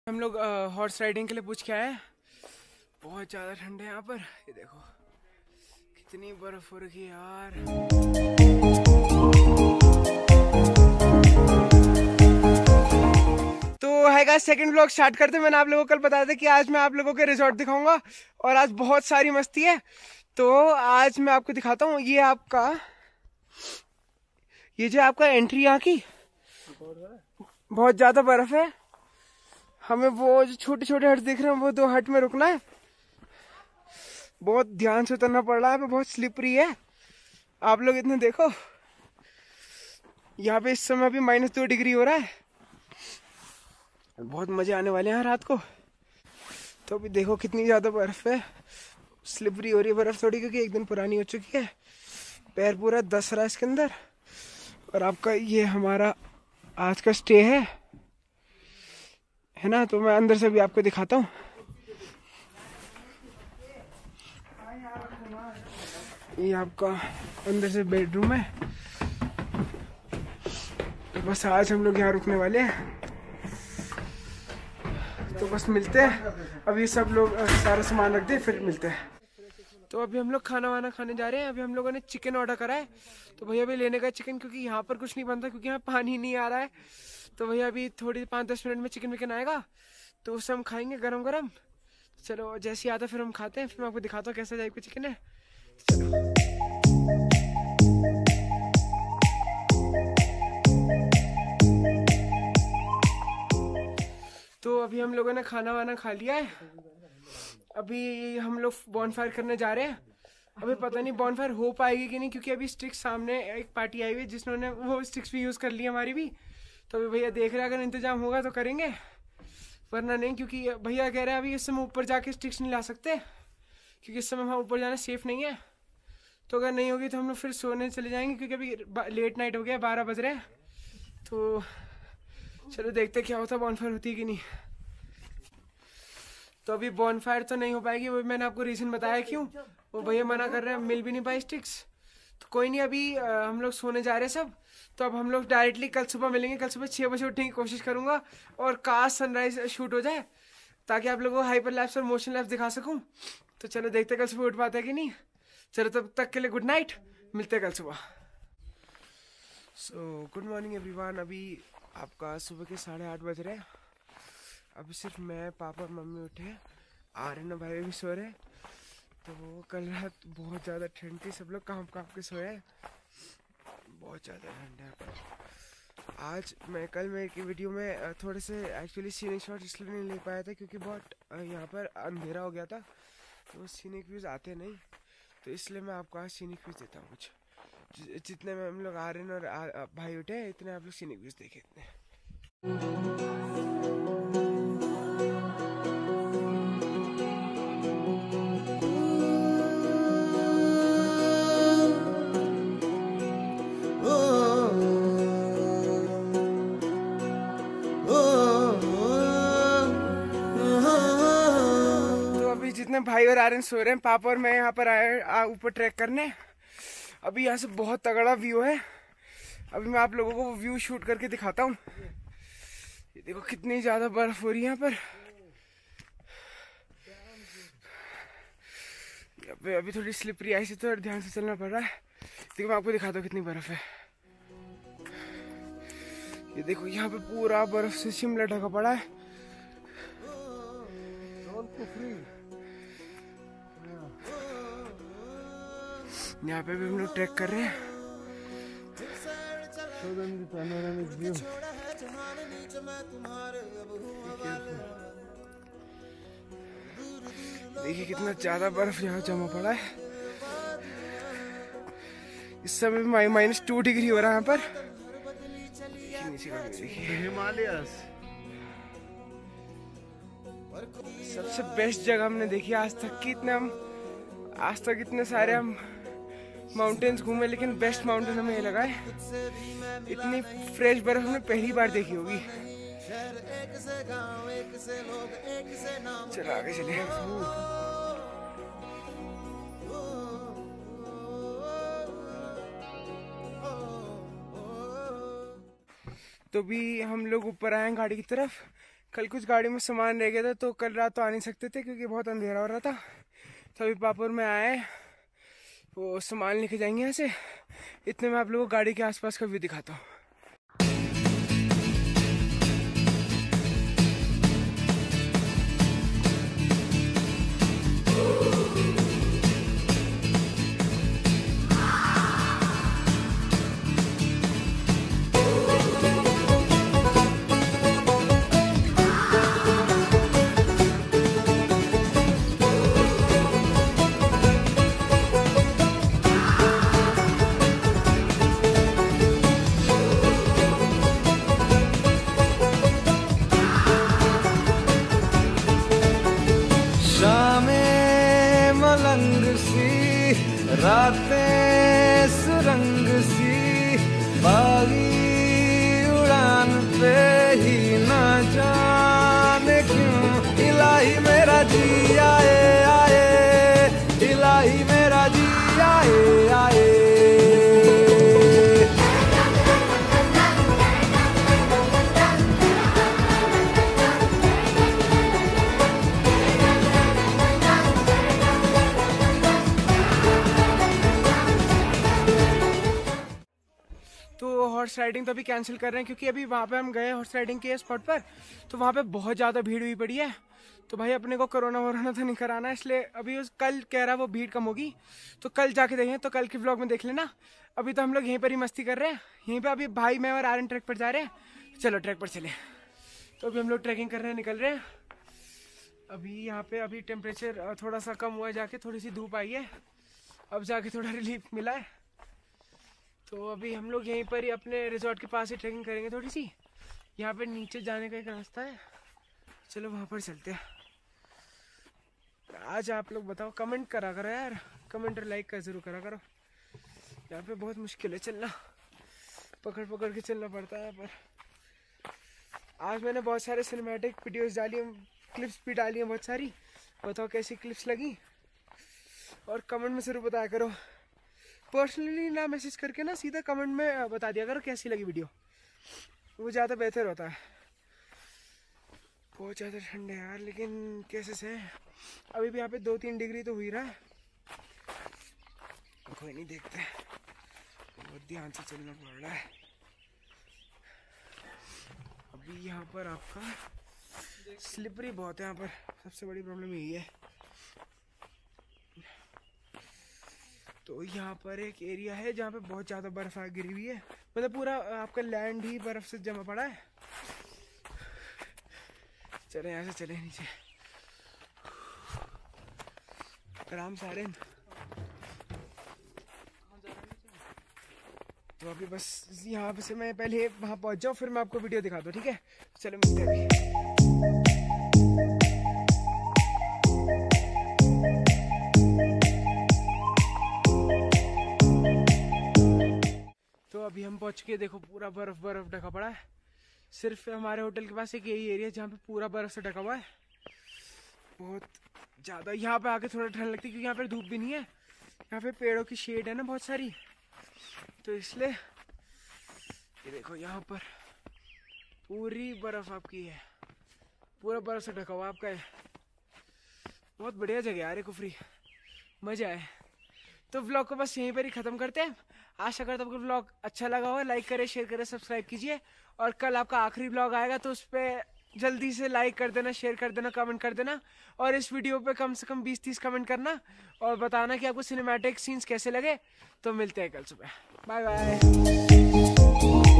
हम लोग horse riding के लिए पूछ के आए हैं। बहुत ज़्यादा ठंड है यहाँ पर। ये देखो कितनी बर्फ हो रखी है यार। तो है गाइस, सेकंड व्लॉग स्टार्ट करते हैं। मैंने आप लोगों को कल बताया था कि आज मैं आप लोगों के रिजॉर्ट दिखाऊंगा और आज बहुत सारी मस्ती है। तो आज मैं आपको दिखाता हूँ। ये जो आपका एंट्री यहाँ की बहुत ज़्यादा बर्फ है। हमें वो जो छोटे छोटे हट दिख रहे हैं वो 2 हट में रुकना है। बहुत ध्यान से उतरना पड़ रहा है, बहुत स्लिपरी है। आप लोग इतने देखो, यहाँ पे इस समय अभी -2 डिग्री हो रहा है। बहुत मजे आने वाले हैं रात को। तो अभी देखो कितनी ज्यादा बर्फ है। स्लिपरी हो रही है बर्फ थोड़ी, क्योंकि एक दिन पुरानी हो चुकी है। पैर पूरा धस रहा है इसके अंदर। और आपका ये हमारा आज का स्टे है ना। तो मैं अंदर से भी आपको दिखाता हूँ। ये आपका अंदर से बेडरूम है। तो बस आज हम लोग यहाँ रुकने वाले हैं। तो बस मिलते हैं। अभी सब लोग सारा सामान रख दे, फिर मिलते हैं। तो अभी हम लोग खाना वाना खाने जा रहे हैं। अभी हम लोगों ने चिकन ऑर्डर करा है। तो भैया अभी लेने का चिकन, क्योंकि यहाँ पर कुछ नहीं बनता, क्योंकि यहाँ पानी नहीं आ रहा है। तो भैया अभी थोड़ी 5-10 मिनट में चिकन विकन आएगा, तो उससे हम खाएंगे गरम गरम। चलो जैसे ही आता फिर हम खाते हैं। फिर मैं आपको दिखाता हूँ कैसा टाइप का चिकन है। चलो। तो अभी हम लोगों ने खाना वाना खा लिया है। अभी हम लोग बॉनफायर करने जा रहे हैं। अभी पता नहीं बॉनफायर हो पाएगी कि नहीं, क्योंकि अभी स्टिक्स सामने एक पार्टी आई हुई है जिन्होंने वो स्टिक्स भी यूज़ कर ली हमारी भी। तो अभी भैया देख रहे हैं, अगर इंतजाम होगा तो करेंगे, वरना नहीं। क्योंकि भैया कह रहे हैं अभी इस समय ऊपर जाके स्टिक्स नहीं ला सकते, क्योंकि इस समय वहाँ ऊपर जाना सेफ नहीं है। तो अगर नहीं होगी तो हम लोग फिर सोने चले जाएंगे, क्योंकि अभी लेट नाइट हो गया, 12 बज रहे हैं। तो चलो देखते क्या होता है, बॉनफायर होती है कि नहीं। तो अभी बॉनफायर तो नहीं हो पाएगी। वो मैंने आपको रीज़न बताया क्यों। वो भैया मना कर रहे हैं, मिल भी नहीं पाई स्टिक्स। तो कोई नहीं, अभी हम लोग सोने जा रहे हैं सब। तो अब हम लोग डायरेक्टली कल सुबह मिलेंगे। कल सुबह 6 बजे उठने की कोशिश करूंगा, और काश सनराइज शूट हो जाए, ताकि आप लोगों को हाइपर लैप्स और मोशन लैप्स दिखा सकूं। तो चलो देखते कल सुबह उठ पाते हैं कि नहीं। चलो तब तक के लिए गुड नाइट, मिलते हैं कल सुबह। So good morning everyone. अभी आपका सुबह के 8:30 बज रहे हैं। अभी सिर्फ मैं, पापा और मम्मी उठे हैं। आर्यन भाई भी सो रहे हैं। तो कल रात बहुत ज़्यादा ठंड थी, सब लोग काम के सोए हैं। बहुत ज़्यादा ठंड है। आज मैं कल मेरी वीडियो में थोड़े से एक्चुअली सीनिक शॉट इसलिए नहीं ले पाया था, क्योंकि बहुत यहाँ पर अंधेरा हो गया था, तो सीनिक व्यूज़ आते नहीं। तो इसलिए मैं आपको आज सीनिक व्यूज़ देता हूँ कुछ। जितने में हम लोग आर्यन और भाई उठे, इतने आप लोग सीनिक व्यूज़ देखे इतने। जितने भाई और आर्यन सो रहे हैं, पापा और मैं यहाँ पर आए ऊपर ट्रैक करने। अभी यहाँ से बहुत तगड़ा व्यू है। अभी मैं आप लोगों को वो व्यू शूट करके दिखाता हूँ। ये देखो कितनी ज्यादा बर्फ हो रही है यहाँ पर। अभी थोड़ी स्लिपरी आई से तो ध्यान से चलना पड़ रहा है। देखो मैं आपको दिखाता हूँ कितनी बर्फ है। ये देखो यहाँ पे पूरा बर्फ से शिमला ढका पड़ा है। यहाँ पे भी हम लोग ट्रैक कर रहे हैं। देखिए कितना ज्यादा बर्फ यहाँ जमा पड़ा है। इस समय -2 डिग्री हो रहा है यहाँ पर। हिमालयस सबसे बेस्ट जगह हमने देखी आज तक की। आज तक इतने सारे हम माउंटेन्स घूमे, लेकिन बेस्ट माउंटेन हमें ये लगा है। इतनी फ्रेश बर्फ हमने पहली बार देखी होगी। चलो आगे चले। तो भी हम लोग ऊपर आए गाड़ी की तरफ। कल कुछ गाड़ी में सामान रह गया था तो कल रात तो आ नहीं सकते थे क्योंकि बहुत अंधेरा हो रहा था। तो अभी पापुर में आए, वो सामान लेके जाएंगे यहाँ से। इतने में आप लोगों को गाड़ी के आसपास का व्यू दिखाता हूँ। रातें सुरंग सी बागी उड़ान पे ही ना जाने क्यों इलाही मेरा जी आए आए, इलाही मेरा जी आए आए। तो हॉर्स राइडिंग तो अभी कैंसिल कर रहे हैं क्योंकि अभी वहाँ पे हम गए हॉर्स राइडिंग के स्पॉट पर, तो वहाँ पे बहुत ज़्यादा भीड़ हुई पड़ी है। तो भाई अपने को कोरोना वोरोना तो नहीं कराना, इसलिए अभी उस कल कह रहा वो भीड़ कम होगी तो कल जाके देखें। तो कल के व्लॉग में देख लेना। अभी तो हम लोग यहीं पर ही मस्ती कर रहे हैं, यहीं पर अभी भाई मैं और आर्यन ट्रैक पर जा रहे हैं। चलो ट्रैक पर चले। तो अभी हम लोग ट्रैकिंग कर रहे हैं, निकल रहे हैं। अभी यहाँ पे अभी टेम्परेचर थोड़ा सा कम हुआ है, जाके थोड़ी सी धूप आई है, अब जाके थोड़ा रिलीफ मिला है। तो अभी हम लोग यहीं पर ही अपने रिजॉर्ट के पास ही ट्रैकिंग करेंगे थोड़ी सी। यहाँ पे नीचे जाने का एक रास्ता है, चलो वहाँ पर चलते हैं। आज आप लोग बताओ, कमेंट करा करो यार, कमेंट और लाइक का जरूर करा करो। यहाँ पे बहुत मुश्किल है चलना, पकड़ पकड़ के चलना पड़ता है। पर आज मैंने बहुत सारे सिनेमैटिक वीडियोस डाली हैं, क्लिप्स भी डाली हैं बहुत सारी। बताओ कैसी क्लिप्स लगी, और कमेंट में जरूर बताया करो। पर्सनली ना मैसेज करके ना, सीधा कमेंट में बता दिया करो कैसी लगी वीडियो, वो ज़्यादा बेहतर होता है। बहुत ज़्यादा ठंड है यार, लेकिन कैसे से अभी भी यहाँ पे 2-3 डिग्री तो हुई रहा है। कोई नहीं, देखते हैं, बहुत ध्यान से चलना पड़ रहा है। अभी यहाँ पर आपका स्लिपरी बहुत है, यहाँ पर सबसे बड़ी प्रॉब्लम यही है। तो यहाँ पर एक एरिया है जहाँ पे बहुत ज़्यादा बर्फ गिरी हुई है, मतलब पूरा आपका लैंड ही बर्फ से जमा पड़ा है। चले यहाँ से, चले नीचे आराम से। आर्यन तो अभी बस यहाँ से मैं पहले वहाँ पहुँच जाऊँ, फिर मैं आपको वीडियो दिखा दूँ, ठीक है? चलो मिलते हैं अभी। तो अभी हम पहुँच के देखो, पूरा बर्फ ढका पड़ा है। सिर्फ हमारे होटल के पास एक यही एरिया जहाँ पे पूरा बर्फ से ढका हुआ है। बहुत ज़्यादा यहाँ पे आके थोड़ा ठंड लगती है क्योंकि यहाँ पे धूप भी नहीं है, यहाँ पे पेड़ों की शेड है ना बहुत सारी, तो इसलिए ये देखो यहाँ पर पूरी बर्फ आपकी है, पूरा बर्फ से ढका हुआ आपका है। बहुत बढ़िया जगह यार, कुफरी, मजा आए। तो व्लॉग को बस यहीं पर ही ख़त्म करते हैं। आशा करता हूँ आपको व्लॉग अच्छा लगा हो। लाइक करें, शेयर करें, सब्सक्राइब कीजिए। और कल आपका आखिरी व्लॉग आएगा तो उस पर जल्दी से लाइक कर देना, शेयर कर देना, कमेंट कर देना। और इस वीडियो पे कम से कम 20-30 कमेंट करना और बताना कि आपको सिनेमैटिक सीन्स कैसे लगे। तो मिलते हैं कल सुबह, बाय बाय।